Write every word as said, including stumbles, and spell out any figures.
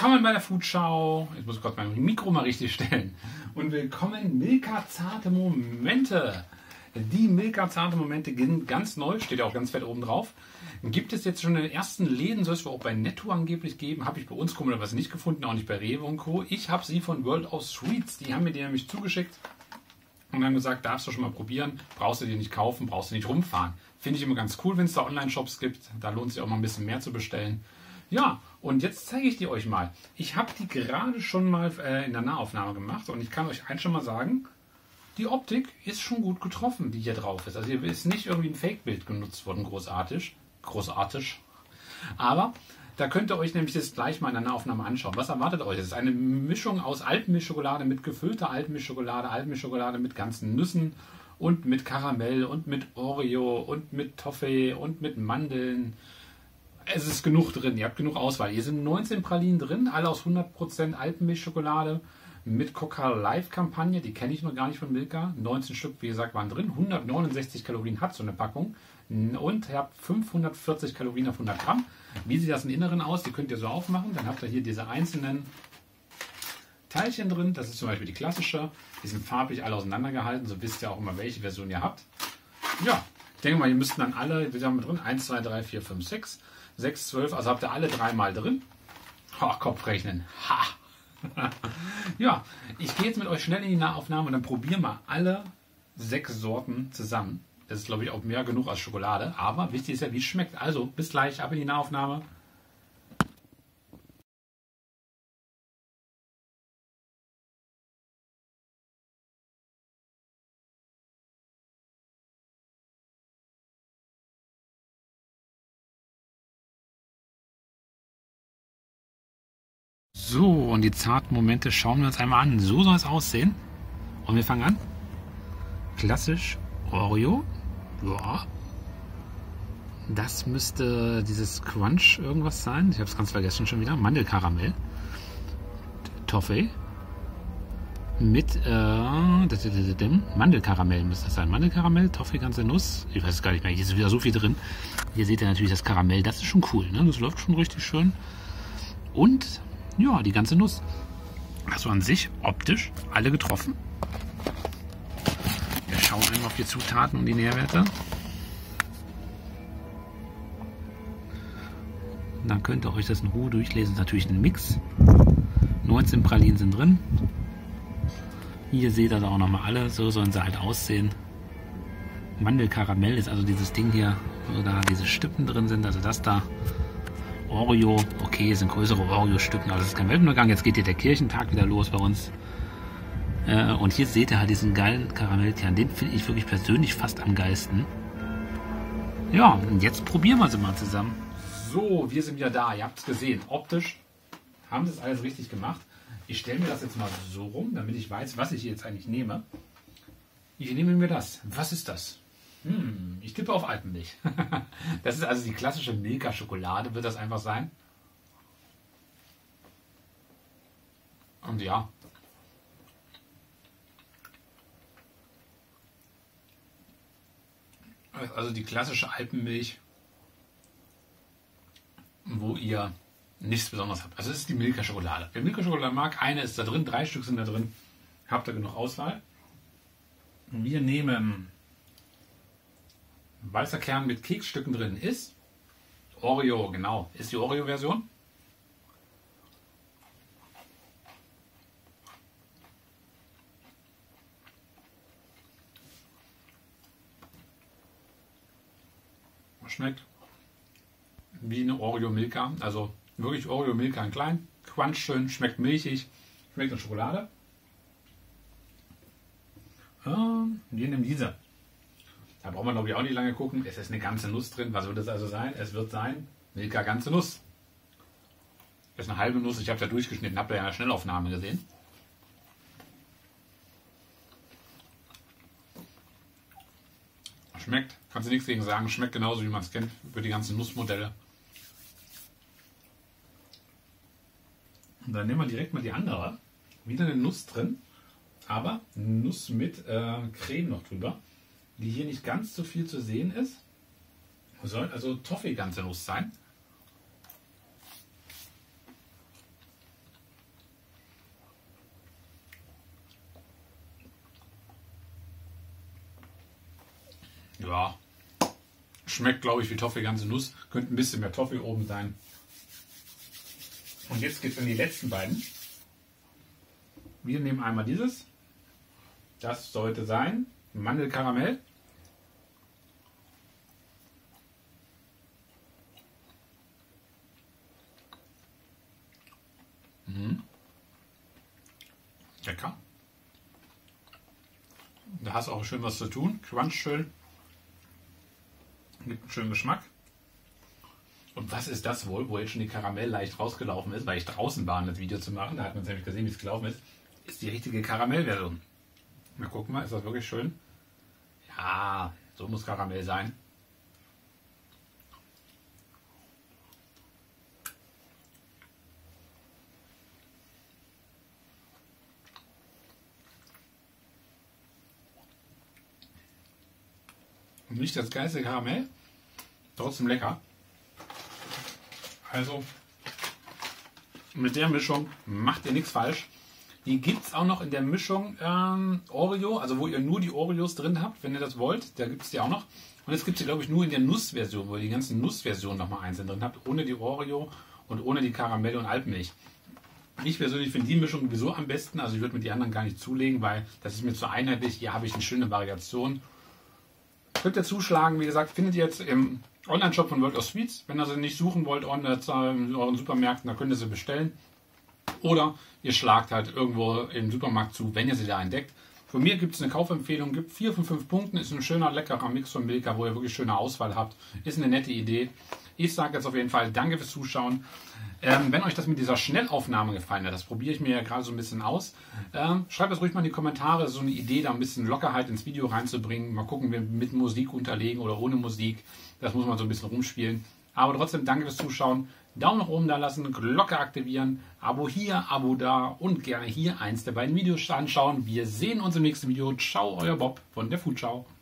Willkommen bei der Foodschau. Jetzt muss ich gerade mein Mikro mal richtig stellen. Und willkommen Milka Zarte Momente. Die Milka Zarte Momente sind ganz neu, steht ja auch ganz fett oben drauf. Gibt es jetzt schon in den ersten Läden, soll es wohl auch bei Netto angeblich geben. Habe ich bei uns komischerweise nicht gefunden, auch nicht bei Rewe und Co. Ich habe sie von World of Sweets. Die haben mir die nämlich zugeschickt und haben gesagt, darfst du schon mal probieren. Brauchst du die nicht kaufen, brauchst du nicht rumfahren. Finde ich immer ganz cool, wenn es da Online-Shops gibt. Da lohnt es sich auch mal ein bisschen mehr zu bestellen. Ja, und jetzt zeige ich die euch mal. Ich habe die gerade schon mal äh, in der Nahaufnahme gemacht und ich kann euch eins schon mal sagen, die Optik ist schon gut getroffen, die hier drauf ist. Also hier ist nicht irgendwie ein Fake-Bild genutzt worden, großartig. Großartig. Aber da könnt ihr euch nämlich das gleich mal in der Nahaufnahme anschauen. Was erwartet euch? Es ist eine Mischung aus Alpenmilchschokolade mit gefüllter Alpenmilchschokolade, Alpenmilchschokolade mit ganzen Nüssen und mit Karamell und mit Oreo und mit Toffee und mit Mandeln. Es ist genug drin, ihr habt genug Auswahl. Hier sind neunzehn Pralinen drin, alle aus hundert Prozent Alpenmilchschokolade mit Coca Live Kampagne, die kenne ich noch gar nicht von Milka. neunzehn Stück, wie gesagt, waren drin. hundertneunundsechzig Kalorien hat so eine Packung. Und ihr habt fünfhundertvierzig Kalorien auf hundert Gramm. Wie sieht das im Inneren aus? Die könnt ihr so aufmachen. Dann habt ihr hier diese einzelnen Teilchen drin. Das ist zum Beispiel die klassische. Die sind farblich alle auseinandergehalten. So wisst ihr auch immer, welche Version ihr habt. Ja, ich denke mal, ihr müsst dann alle, wir haben drin, eins, zwei, drei, vier, fünf, sechs, sechs, zwölf. Also habt ihr alle dreimal drin. Oh, Kopfrechnen. Ha! Ja, ich gehe jetzt mit euch schnell in die Nahaufnahme und dann probieren wir alle sechs Sorten zusammen. Das ist, glaube ich, auch mehr genug als Schokolade. Aber wichtig ist ja, wie es schmeckt. Also, bis gleich, ab in die Nahaufnahme. So, und die zarten Momente schauen wir uns einmal an. So soll es aussehen. Und wir fangen an. Klassisch Oreo. Ja. Das müsste dieses Crunch irgendwas sein. Ich habe es ganz vergessen schon wieder. Mandelkaramell. Toffee. Mit äh, Mandelkaramell müsste das sein. Mandelkaramell, Toffee, ganze Nuss. Ich weiß es gar nicht mehr. Hier ist wieder so viel drin. Hier seht ihr natürlich das Karamell. Das ist schon cool. Ne? Das läuft schon richtig schön. Und ja, die ganze Nuss. Also an sich optisch alle getroffen. Wir schauen einmal auf die Zutaten und die Nährwerte. Dann könnt ihr euch das in Ruhe durchlesen. Das ist natürlich ein Mix. neunzehn Pralinen sind drin. Hier seht ihr da auch nochmal alle. So sollen sie halt aussehen. Mandelkaramell ist also dieses Ding hier, wo da diese Stücken drin sind. Also das da. Oreo, okay, sind größere Oreo-Stücken, aber das ist kein Weltuntergang. Jetzt geht hier der Kirchentag wieder los bei uns. Äh, und hier seht ihr halt diesen geilen Karamellkern. Den finde ich wirklich persönlich fast am geilsten. Ja, und jetzt probieren wir sie mal zusammen. So, wir sind wieder da. Ihr habt es gesehen. Optisch haben sie es alles richtig gemacht. Ich stelle mir das jetzt mal so rum, damit ich weiß, was ich jetzt eigentlich nehme. Ich nehme mir das. Was ist das? Hm, ich tippe auf Alpenmilch. Das ist also die klassische Milka-Schokolade, wird das einfach sein. Und ja. Also die klassische Alpenmilch, wo ihr nichts Besonderes habt. Also es ist die Milka-Schokolade. Wer Milka-Schokolade mag, eine ist da drin, drei Stück sind da drin. Habt ihr genug Auswahl. Wir nehmen weißer Kern mit Keksstücken drin ist Oreo, genau, ist die Oreo-Version. Schmeckt wie eine Oreo Milka, also wirklich Oreo Milka in klein, crunch schön, schmeckt milchig, schmeckt nach Schokolade. Ähm, wir nehmen diese. Da braucht man, glaube ich, auch nicht lange gucken. Es ist eine ganze Nuss drin. Was wird es also sein? Es wird sein Milka ganze Nuss. Das ist eine halbe Nuss. Ich habe da durchgeschnitten, habt ihr ja in der Schnellaufnahme gesehen. Schmeckt, kannst du nichts gegen sagen. Schmeckt genauso, wie man es kennt, für die ganzen Nussmodelle. Und dann nehmen wir direkt mal die andere. Wieder eine Nuss drin, aber Nuss mit äh, Creme noch drüber, die hier nicht ganz so viel zu sehen ist. Soll also Toffee ganze Nuss sein. Ja, schmeckt, glaube ich, wie Toffee, ganze Nuss. Könnte ein bisschen mehr Toffee oben sein. Und jetzt geht es in die letzten beiden. Wir nehmen einmal dieses. Das sollte sein Mandelkaramell. Mhm. Lecker. Da hast du auch schön was zu tun. Crunch schön. Gibt einen schönen Geschmack. Und was ist das wohl, wo jetzt schon die Karamell leicht rausgelaufen ist, weil ich draußen war, um das Video zu machen. Da hat man nämlich gesehen, wie es gelaufen ist. Ist die richtige Karamellversion. Na, guck mal, ist das wirklich schön? Ja, so muss Karamell sein. Und nicht das geilste Karamell, trotzdem lecker. Also, mit der Mischung macht ihr nichts falsch. Die gibt es auch noch in der Mischung ähm, Oreo, also wo ihr nur die Oreos drin habt, wenn ihr das wollt. Da gibt es die auch noch. Und jetzt gibt es die, glaube ich, nur in der Nussversion, wo ihr die ganzen Nussversionen nochmal einzeln drin habt, ohne die Oreo und ohne die Karamell und Alpenmilch. Ich persönlich finde die Mischung sowieso am besten, also ich würde mir die anderen gar nicht zulegen, weil das ist mir zu einheitlich. Hier habe ich eine schöne Variation. Könnt ihr zuschlagen, wie gesagt, findet ihr jetzt im Online-Shop von World of Sweets. Wenn ihr sie nicht suchen wollt in euren Supermärkten, dann könnt ihr sie bestellen. Oder ihr schlagt halt irgendwo im Supermarkt zu, wenn ihr sie da entdeckt. Von mir gibt es eine Kaufempfehlung, gibt vier von fünf Punkten, ist ein schöner, leckerer Mix von Milka, wo ihr wirklich schöne Auswahl habt. Ist eine nette Idee. Ich sage jetzt auf jeden Fall danke fürs Zuschauen. Ähm, wenn euch das mit dieser Schnellaufnahme gefallen hat, das probiere ich mir ja gerade so ein bisschen aus, ähm, schreibt das ruhig mal in die Kommentare, so eine Idee, da ein bisschen Lockerheit ins Video reinzubringen. Mal gucken, wir mit Musik unterlegen oder ohne Musik. Das muss man so ein bisschen rumspielen. Aber trotzdem danke fürs Zuschauen. Daumen nach oben da lassen, Glocke aktivieren, Abo hier, Abo da und gerne hier eins der beiden Videos anschauen. Wir sehen uns im nächsten Video. Ciao, euer Bob von der Foodschau.